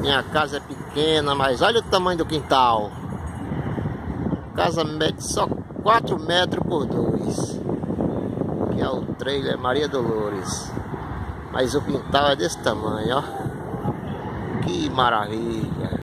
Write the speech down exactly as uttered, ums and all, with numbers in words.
Minha casa é pequena, mas olha o tamanho do quintal. A casa mede só quatro metros por dois. Que é o trailer Maria Dolores. Mas o quintal é desse tamanho, ó. Que maravilha.